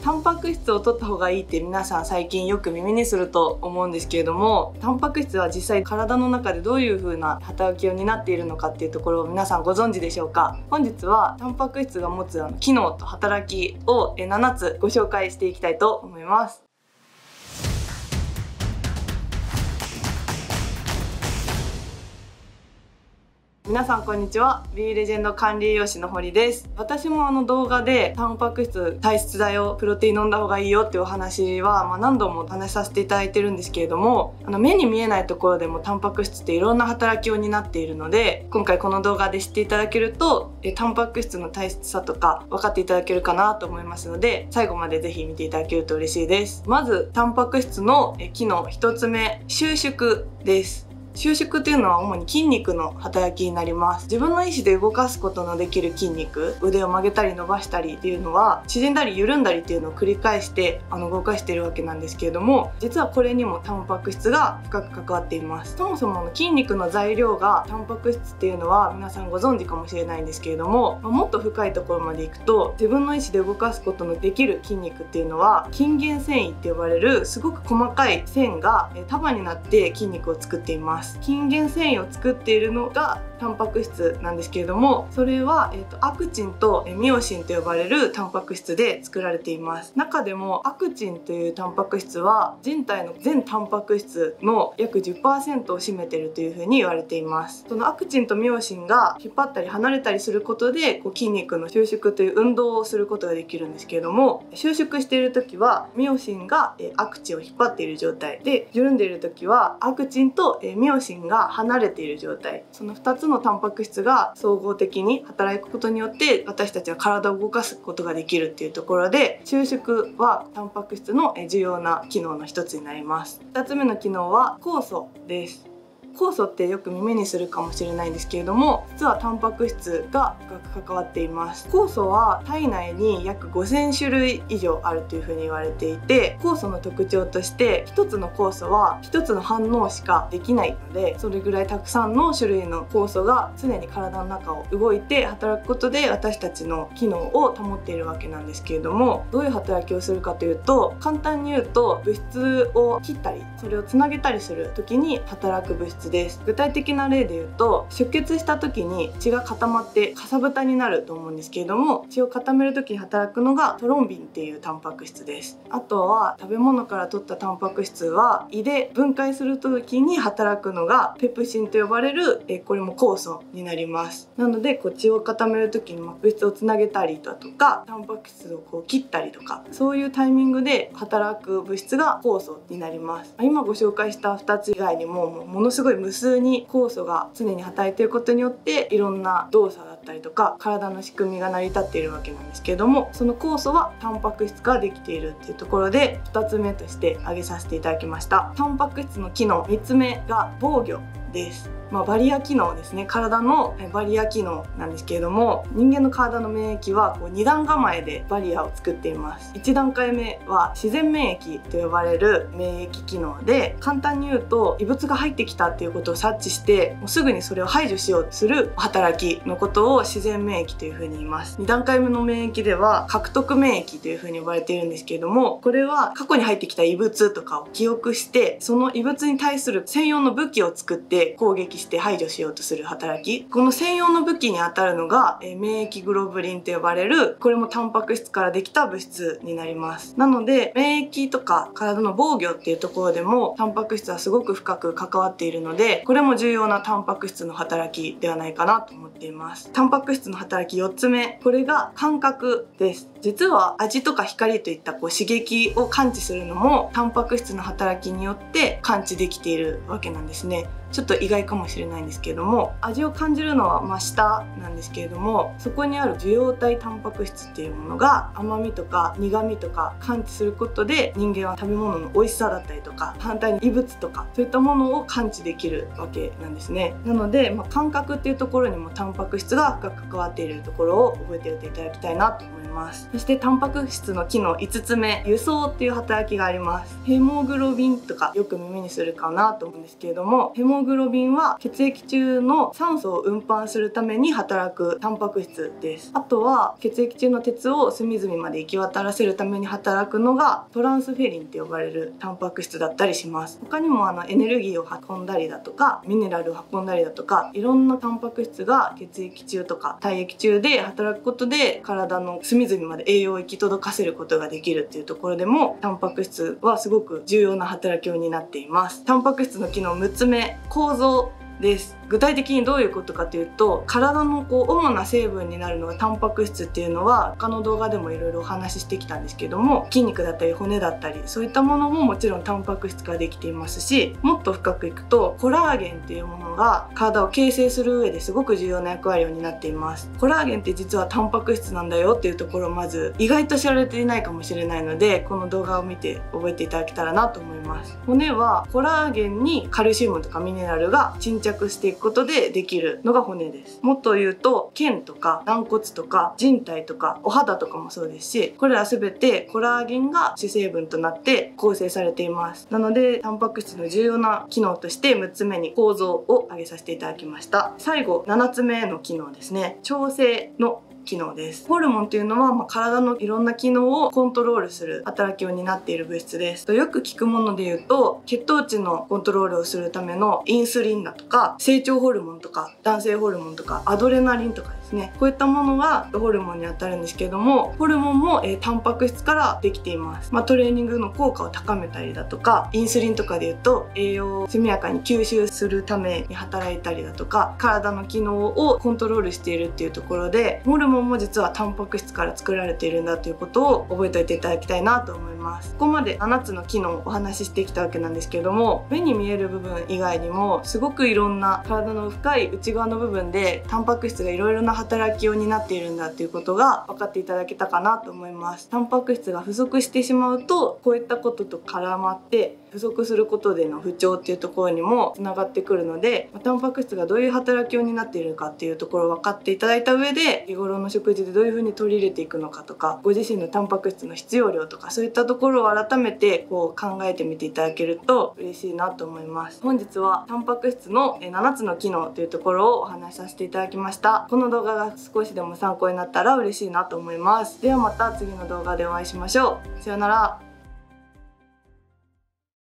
タンパク質を取った方がいいって皆さん最近よく耳にすると思うんですけれども、タンパク質は実際体の中でどういう風な働きを担っているのかっていうところを皆さんご存知でしょうか。本日はタンパク質が持つ機能と働きを7つご紹介していきたいと思います。皆さんこんにちは。 B レジェンド管理栄養士の堀です。私も動画でタンパク質体質だよ、プロテイン飲んだ方がいいよっていうお話は何度もお話しさせていただいてるんですけれども、目に見えないところでもタンパク質っていろんな働きを担っているので、今回この動画で知っていただけるとタンパク質の大切さとか分かっていただけるかなと思いますので、最後までぜひ見ていただけると嬉しいです。まずタンパク質の機能1つ目、収縮です。収縮っていうのは主に筋肉の働きになります。自分の意思で動かすことのできる筋肉、腕を曲げたり伸ばしたりっていうのは縮んだり緩んだりっていうのを繰り返して動かしているわけなんですけれども、実はこれにもタンパク質が深く関わっています。そもそも筋肉の材料がタンパク質っていうのは皆さんご存知かもしれないんですけれども、もっと深いところまでいくと、自分の意思で動かすことのできる筋肉っていうのは筋原繊維って呼ばれるすごく細かい線が束になって筋肉を作っています。筋原繊維を作っているのがタンパク質なんですけれども、それは、アクチンとミオシンと呼ばれるタンパク質で作られています。中でもアクチンというタンパク質は人体の全タンパク質の約 10% を占めているというふうに言われています。そのアクチンとミオシンが引っ張ったり離れたりすることで筋肉の収縮という運動をすることができるんですけれども、収縮している時はミオシンがアクチンを引っ張っている状態で、緩んでいる時はアクチンとミオシンが離れている状態、その2つのタンパク質が総合的に働くことによって私たちは体を動かすことができるっていうところで、収縮はタンパク質の重要な機能の一つになります。2つ目の機能は酵素です。酵素ってよく耳にするかもしれないんですけれども、実はタンパク質が深く関わっています。酵素は体内に約5000種類以上あるというふうに言われていて、酵素の特徴として一つの酵素は一つの反応しかできないので、それぐらいたくさんの種類の酵素が常に体の中を動いて働くことで私たちの機能を保っているわけなんですけれども、どういう働きをするかというと、簡単に言うと物質を切ったりそれをつなげたりする時に働く物質です。具体的な例で言うと、出血した時に血が固まってかさぶたになると思うんですけれども、血を固める時に働くのがトロンビンっていうタンパク質です。あとは食べ物から取ったタンパク質は胃で分解する時に働くのがペプシンと呼ばれるこれも酵素になります。なので血を固める時に物質をつなげたりだとか、タンパク質を切ったりとか、そういうタイミングで働く物質が酵素になります。今ご紹介した2つ以外にもものすごい無数に酵素が常に働いていることによっていろんな動作だったりとか体の仕組みが成り立っているわけなんですけれども、その酵素はタンパク質からできているっていうところで2つ目として挙げさせていただきました。タンパク質の機能3つ目が防御です。バリア機能ですね。体のバリア機能なんですけれども、人間の体の免疫は2段構えでバリアを作っています。1段階目は自然免疫と呼ばれる免疫機能で、簡単に言うと異物が入ってきたっていうことを察知してもうすぐにそれを排除しようとする働きのことを自然免疫というふうに言います。2段階目の免疫では獲得免疫というふうに呼ばれているんですけれども、これは過去に入ってきた異物とかを記憶して、その異物に対する専用の武器を作って攻撃して排除しようとする働き、この専用の武器にあたるのが免疫グロブリンと呼ばれる、これもタンパク質からできた物質になります。なので免疫とか体の防御っていうところでもタンパク質はすごく深く関わっているので、これも重要なタンパク質の働きではないかなと思っています。タンパク質の働き4つ目、これが感覚です。実は味とか光といった刺激を感知するのもタンパク質の働きによって感知できているわけなんですね。ちょっと意外かもしれないんですけれども、味を感じるのは舌なんですけれども、そこにある受容体タンパク質っていうものが甘みとか苦みとか感知することで、人間は食べ物の美味しさだったりとか反対に異物とかそういったものを感知できるわけなんですね。なので、感覚っていうところにもタンパク質が深く関わっているところを覚えておいていただきたいなと思います。そしてタンパク質の機能5つ目、輸送っていう働きがあります。ヘモグロビンとかよく耳にするかなと思うんですけれども、ヘモモグロビンは血液中の酸素を運搬するために働くタンパク質です。あとは血液中の鉄を隅々まで行き渡らせるために働くのがトランスフェリンって呼ばれるタンパク質だったりします。他にもエネルギーを運んだりだとかミネラルを運んだりだとか、いろんなタンパク質が血液中とか体液中で働くことで体の隅々まで栄養を行き届かせることができるっていうところでもタンパク質はすごく重要な働きを担っています。タンパク質の機能6つ目、構造です。具体的にどういうことかというと、体の主な成分になるのがタンパク質っていうのは他の動画でもいろいろお話ししてきたんですけども、筋肉だったり骨だったりそういったものももちろんタンパク質からできていますし、もっと深くいくとコラーゲンっていうものが体を形成する上ですごく重要な役割を担っています。コラーゲンって実はタンパク質なんだよっていうところをまず意外と知られていないかもしれないので、この動画を見て覚えていただけたらなと思います。骨はコラーゲンにカルシウムとかミネラルが沈着していくことでできるのが骨です。もっと言うと腱とか軟骨とか人体とかお肌とかもそうですし、これら全てコラーゲンが主成分となって構成されています。なのでタンパク質の重要な機能として6つ目に構造を挙げさせていただきました。最後7つ目の機能ですね、調整の機能です。ホルモンというのは、体のいろんな機能をコントロールする働きを担っている物質です。よく聞くもので言うと、血糖値のコントロールをするためのインスリンだとか成長ホルモンとか男性ホルモンとかアドレナリンとかですね、こういったものがホルモンにあたるんですけども、ホルモンもタンパク質からできています。トレーニングの効果を高めたりだとか、インスリンとかで言うと栄養を速やかに吸収するために働いたりだとか、体の機能をコントロールしているっていうところで、ホルモンも実はタンパク質から作られているんだということを覚えておいていただきたいなと思います。ここまで7つの機能をお話ししてきたわけなんですけども、目に見える部分以外にもすごくいろんな体の深い内側の部分でタンパク質がいろいろな働きを担っているんだということが分かっていただけたかなと思います。タンパク質が不足してしまうと、こういったことと絡まって不足することでの不調っていうところにもつながってくるので、タンパク質がどういう働きを担っているかっていうところを分かっていただいた上で、日頃の食事でどういうふうに取り入れていくのかとか、ご自身のタンパク質の必要量とか、そういったところを改めて考えてみていただけると嬉しいなと思います。本日はタンパク質の7つの機能というところをお話しさせていただきました。この動画が少しでも参考になったら嬉しいなと思います。ではまた次の動画でお会いしましょう。さようなら。